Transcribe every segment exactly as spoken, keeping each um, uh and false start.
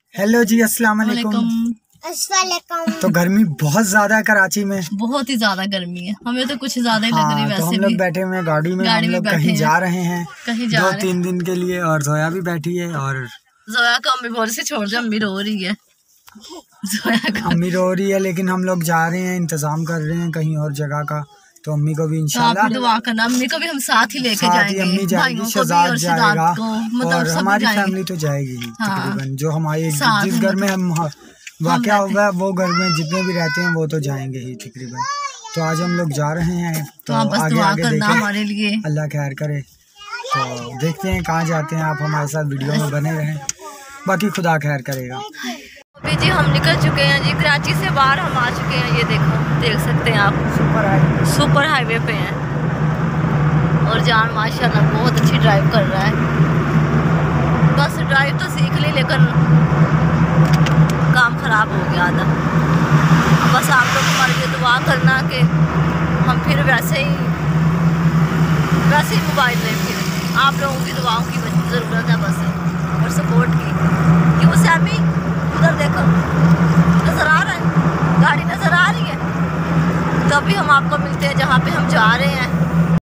Hello जी, अस्सलाम वालेकुम। तो गर्मी बहुत ज्यादा है कराची में, बहुत ही ज्यादा गर्मी है। हमें तो कुछ ज्यादा ही हाँ, लग रही है। वैसे तो हम लोग बैठे हुए हैं गाड़ी में, गाड़ी हम लोग कहीं जा रहे हैं कहीं जा दो रहे तीन दिन के लिए। और जोया भी बैठी है और जोया को अम्मी बोल से छोड़ दे, अम्मी रो रही है। जोया को अम्मी रो रही है, लेकिन हम लोग जा रहे हैं, इंतजाम कर रहे हैं कहीं और जगह का। तो अम्मी को भी इंशाल्लाह तो दुआ करना, अम्मी को भी हम साथ ही लेके जाएंगे। अम्मी जाएगी, शहजाद जाएगा मतलब और हमारी फैमिली तो जाएगी तकरीबन। जो हमारे जिस घर में हम वाक़या हुआ है वो घर में जितने भी रहते हैं वो तो जाएंगे ही तकरीबन। तो आज हम लोग जा रहे हैं, तो आगे आगे देखें, हमारे लिए अल्लाह खैर करे। तो देखते हैं कहाँ जाते हैं। आप हमारे साथ वीडियो में बने रहें, बाकी खुदा खैर करेगा। अभी जी हम निकल चुके हैं जी, कराची से बाहर हम आ चुके हैं। ये देखो, देख सकते हैं आप, सुपर हाईवे सुपर हाईवे पे हैं। और जान माशाल्लाह बहुत अच्छी ड्राइव कर रहा है। बस ड्राइव तो सीख ली, लेकिन काम ख़राब हो गया आधा। बस आप लोग हमारे लिए दुआ करना कि हम फिर वैसे ही वैसे ही मोबाइल लें। फिर आप लोगों की दुआओं की ज़रूरत है बस, और सपोर्ट की। क्यों सैमी, उधर देखो, नज़र आ रहा है, गाड़ी नज़र आ रही है। तो अभी हम आपको मिलते हैं जहाँ पे हम जा रहे हैं।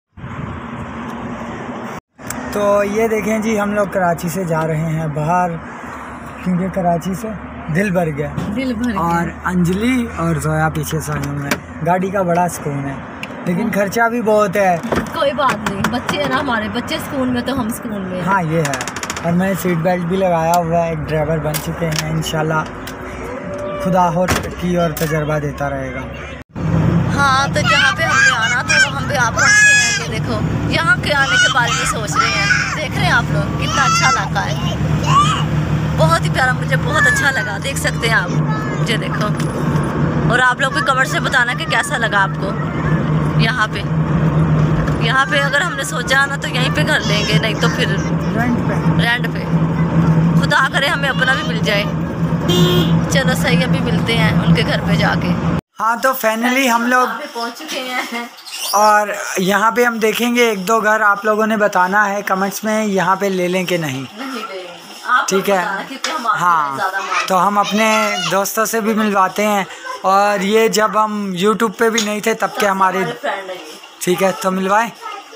तो ये देखें जी, हम लोग कराची से जा रहे हैं बाहर, क्योंकि कराची से दिल भर गया दिल भर गया। और अंजलि और जोया पीछे से में गाड़ी का बड़ा सुकून है, लेकिन खर्चा भी बहुत है। कोई बात नहीं, बच्चे हैं ना हमारे, बच्चे स्कूल में तो हम स्कूल में। हाँ ये है, और मैंने सीट बेल्ट भी लगाया हुआ है, एक ड्राइवर बन चुके हैं। इंशाल्लाह खुदा और की और तजर्बा देता रहेगा। हाँ, तो जहाँ पे हमने आना था वहाँ पे आप पहुँचे हैं। ये देखो, यहाँ के आने के बारे में सोच रहे हैं। देख रहे हैं आप लोग, कितना अच्छा इलाका है, बहुत ही प्यारा, मुझे बहुत अच्छा लगा। देख सकते हैं आप, मुझे देखो। और आप लोग भी कमेंट से बताना कि कैसा लगा आपको यहाँ पे। यहाँ पे अगर हमने सोचा ना तो यहीं पे घर लेंगे, नहीं तो फिर रेंट पे रेंट पे। खुदा करे हमें अपना भी मिल जाए। चलो सही, अभी मिलते हैं उनके घर पे जाके। हाँ, तो फाइनली हम लोग पहुँच चुके हैं और यहाँ पे हम देखेंगे एक दो घर। आप लोगों ने बताना है कमेंट्स में यहाँ पे ले लें कि नहीं, ठीक है। हाँ, तो हम अपने दोस्तों से भी मिलवाते हैं। और ये जब हम यूट्यूब पे भी नहीं थे तब के हमारे, ठीक है, तो मिलवाएं।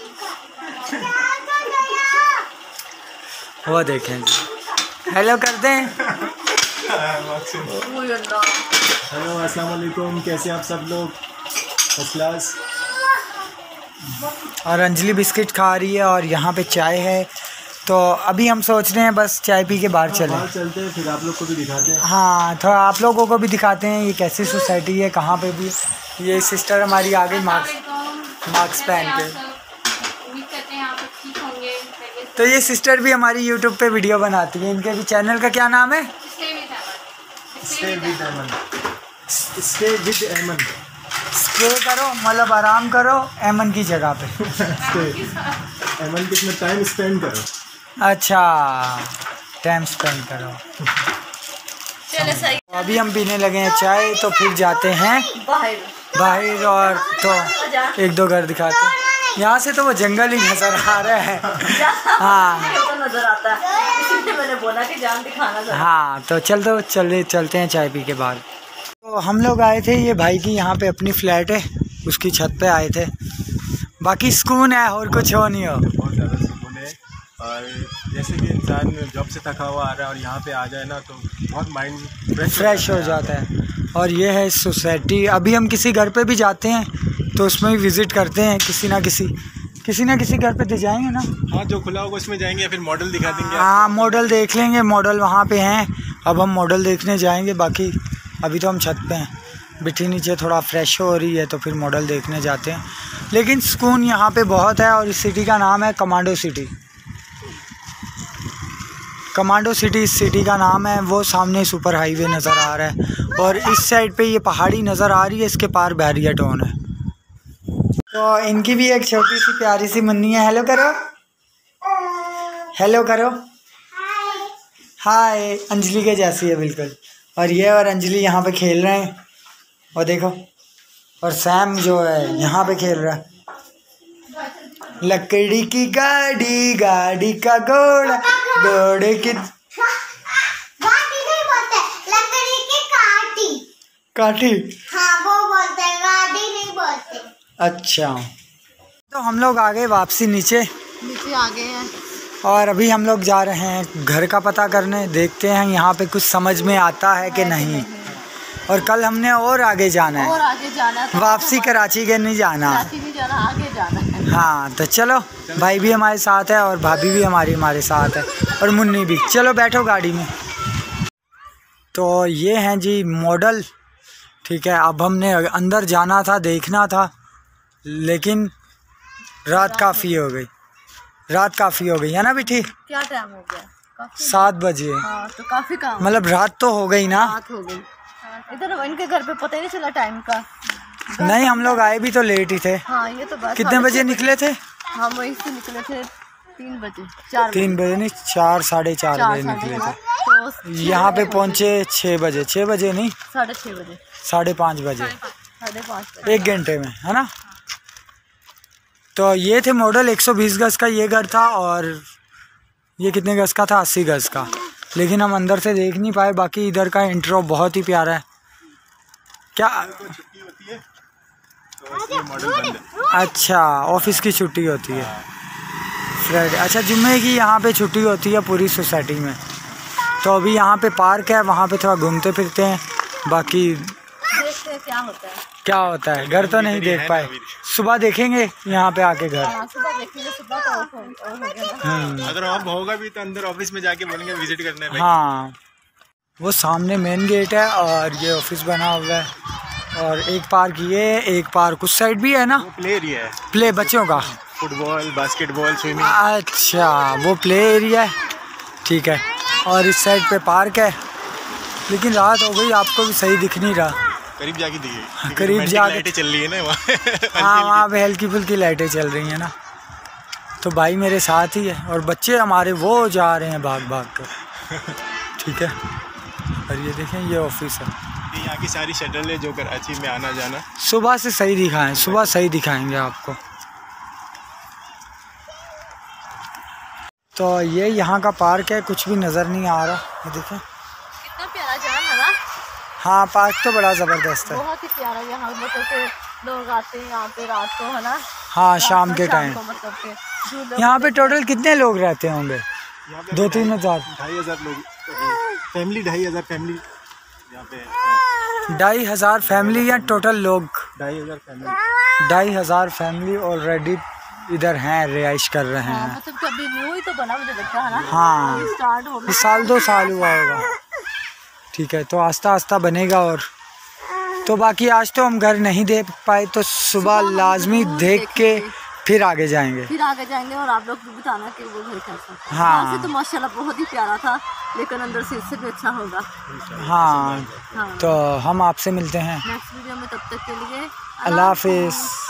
वो देखें जी, हेलो कर दें। हेलो, अस्सलाम वालेकुम, कैसे आप सब लोग? First class. और अंजलि बिस्किट खा रही है और यहाँ पे चाय है। तो अभी हम सोच रहे हैं बस चाय पी के बाहर चलें। बाहर चलते हैं, फिर आप लोग को भी दिखाते हैं। हाँ, थोड़ा आप लोगों को भी दिखाते हैं ये कैसी सोसाइटी है, कहाँ पे भी। ये सिस्टर हमारी आ गई मास्क मास्क पहन के। तो ये सिस्टर भी हमारी यूट्यूब पे वीडियो बनाती है। इनके भी चैनल का क्या नाम है? Stay with Aman. Stay with Aman. Stay करो मतलब आराम करो अमन की जगह पे। अमन के इसमें टाइम स्पेंड करो। अच्छा, टाइम स्पेंड करो। चलो सही। अभी हम पीने लगे हैं चाय, तो फिर जाते हैं बाहर बाहर और तो एक दो घर दिखाते हैं। यहाँ से तो वो जंगल ही नजर आ रहा है। हाँ तो नजर आता है, इसलिए मैंने बोला कि जान दिखाना जरा। हाँ, तो चल दो चले चलते हैं चाय पी के बाद। तो हम लोग आए थे, ये भाई की यहाँ पे अपनी फ्लैट है, उसकी छत पे आए थे। बाकी सुकून है और कुछ हो नहीं हो। बहुत ज़्यादा सुकून है। और जैसे कि इंसान जॉब से थका हुआ आ रहा है और यहाँ पे आ जाए ना तो बहुत माइंड फ्रेश फ्रेश हो जाता है। और ये है सोसाइटी। अभी हम किसी घर पे भी जाते हैं तो उसमें भी विज़िट करते हैं, किसी ना किसी किसी ना किसी घर पे तो जाएंगे ना। हाँ, जो खुला होगा उसमें जाएंगे, फिर मॉडल दिखा देंगे। हाँ, मॉडल देख लेंगे, मॉडल वहाँ पे हैं। अब हम मॉडल देखने जाएंगे। बाकी अभी तो हम छत पे हैं, बिठी नीचे थोड़ा फ्रेश हो रही है, तो फिर मॉडल देखने जाते हैं। लेकिन सुकून यहाँ पे बहुत है। और इस सिटी का नाम है कमांडो सिटी। कमांडो सिटी इस सिटी का नाम है। वो सामने सुपर हाईवे नज़र आ रहा है और इस साइड पे ये पहाड़ी नज़र आ रही है, इसके पार बैरिया टाउन है। तो इनकी भी एक छोटी सी प्यारी सी मुन्नी है। हेलो करो, हेलो करो, हाय। अंजलि के जैसी है बिल्कुल। और ये और अंजलि यहाँ पे खेल रहे हैं, और देखो। और सैम जो है यहाँ पे खेल रहा है। लकड़ी की गाड़ी, गाड़ी का घोड़ा, घोड़े की काठी? हाँ वो बोलते हैं, गाड़ी नहीं बोलते। अच्छा, तो हम लोग आ गए वापसी नीचे नीचे आ गए हैं और अभी हम लोग जा रहे हैं घर का पता करने। देखते हैं यहाँ पे कुछ समझ में आता है कि नहीं। और कल हमने और आगे जाना है, और आगे जाना है, वापसी कराची के नहीं जाना, कराची नहीं जाना, आगे जाना है। हाँ तो चलो, भाई भी हमारे साथ है और भाभी भी हमारी हमारे साथ है और मुन्नी भी। चलो बैठो गाड़ी में। तो ये हैं जी मॉडल, ठीक है। अब हमने अंदर जाना था, देखना था, लेकिन रात काफ़ी हो गई, रात काफ़ी हो गई है ना बेटी? क्या टाइम हो गया? सात बजे। हाँ, तो काफ़ी काम, मतलब रात तो हो गई ना। रात हो गई। इधर इनके घर पे पता ही नहीं चला टाइम का। नहीं, हम लोग आए भी तो लेट ही थे। हाँ ये तो बात। कितने बजे निकले थे? हम वहीं से निकले थे तीन बजे, चार तीन बजे नहीं, चार साढ़े चार बजे निकले थे। तो यहाँ पे पहुँचे छः बजे, छः बजे नहीं, साढ़े छः बजे, साढ़े पाँच बजे, साढ़े पाँच बजे, एक घंटे में, है ना। तो ये थे मॉडल। एक सौ बीस गज का ये घर था और ये कितने गज का था? अस्सी गज का। लेकिन हम अंदर से देख नहीं पाए। बाकी इधर का इंट्रो बहुत ही प्यारा है। क्या? अच्छा, ऑफिस की छुट्टी होती है फ्राइडे। अच्छा, जुम्मे की यहाँ पे छुट्टी होती है पूरी सोसाइटी में। तो अभी यहाँ पे पार्क है, वहाँ पे थोड़ा घूमते फिरते हैं। बाकी देखते हैं क्या होता है, क्या होता है। घर तो नहीं देख पाए, सुबह देखेंगे यहाँ पे आके घर। सुबह देखेंगे, सुबह तो ऑफ हो गया ना। अगर ऑफ होगा भी तो अंदर ऑफिस में जाके बोलेंगे विजिट करने में। हाँ, वो सामने मेन गेट है और ये ऑफिस बना हुआ है। और एक पार्क ये, एक पार्क उस साइड भी है ना, प्ले एरिया है, प्ले बच्चों का, फुटबॉल, बास्केटबॉल, स्विमिंग। अच्छा, वो प्ले एरिया है, ठीक है। और इस साइड पे पार्क है। लेकिन रात हो गई, आपको भी सही दिख नहीं रहा। करीब जाके दिखे, करीब जाके लाइटें चल रही है ना वहाँ। हाँ, वहाँ पे हल्की फुल्की लाइटें चल रही हैं ना। तो भाई मेरे साथ ही है और बच्चे हमारे वो जा रहे हैं भाग भाग कर, ठीक है। और ये देखें, ये ऑफिस है। ये यहाँ की सारी शटल है जो कराची में आना जाना। सुबह से सही दिखाएं, सुबह सही दिखाएंगे आपको। तो ये यहाँ का पार्क है, कुछ भी नज़र नहीं आ रहा। ये देखें कितना प्यारा जान है ना। हाँ, पार्क तो बड़ा ज़बरदस्त है, बहुत ही प्यारा। यहाँ मतलब के लोग आते हैं यहाँ पे रात को, है ना। हाँ, शाम के टाइम। मतलब के यहाँ पे टोटल कितने लोग रहते होंगे? दो तीन हजार ढाई हजार लोग फैमिली, ढाई हजार फैमिली यहाँ पे। ढाई हजार फैमिली या टोटल लोग? ढाई हजार फैमिली, ढाई हजार फैमिली ऑलरेडी इधर हैं, रिहाइश कर रहे हैं। हाँ, मतलब कभी न्यू ही तो बना, मुझे लगता है ना। हाँ, स्टार्ट हो इस साल दो साल हुआ होगा, ठीक है। तो आस्ता आस्ता बनेगा। और तो बाकी आज तो हम घर नहीं देख पाए, तो सुबह लाजमी देख के फिर आगे जाएंगे, फिर आगे जाएंगे। और आप लोग भी बताना कि वो घर कैसा था। हाँ। वैसे तो माशाल्लाह बहुत ही प्यारा था, लेकिन अंदर से इससे भी अच्छा होगा। हाँ, हाँ। तो हम आपसे मिलते हैं नेक्स्ट वीडियो में, तब तक के लिए अल्लाह हाफिज़।